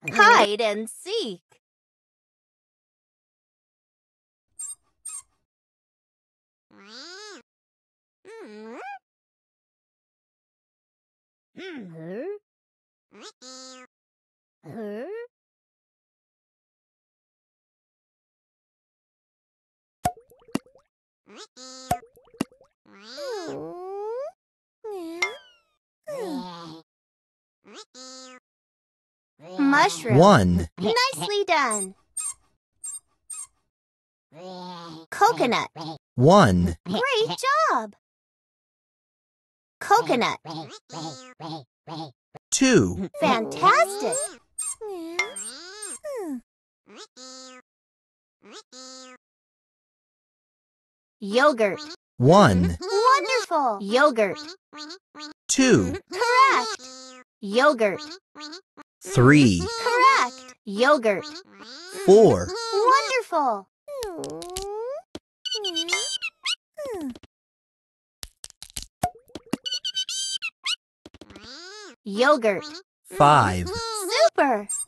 Hide and seek. Mushroom. 1, Nicely done. Coconut. 1, Great job. Coconut. 2, Fantastic. Yogurt. 1, Wonderful. Yogurt. 2, Correct. Yogurt. 3, Correct. Yogurt. 4, Wonderful. Yogurt. 5, Super.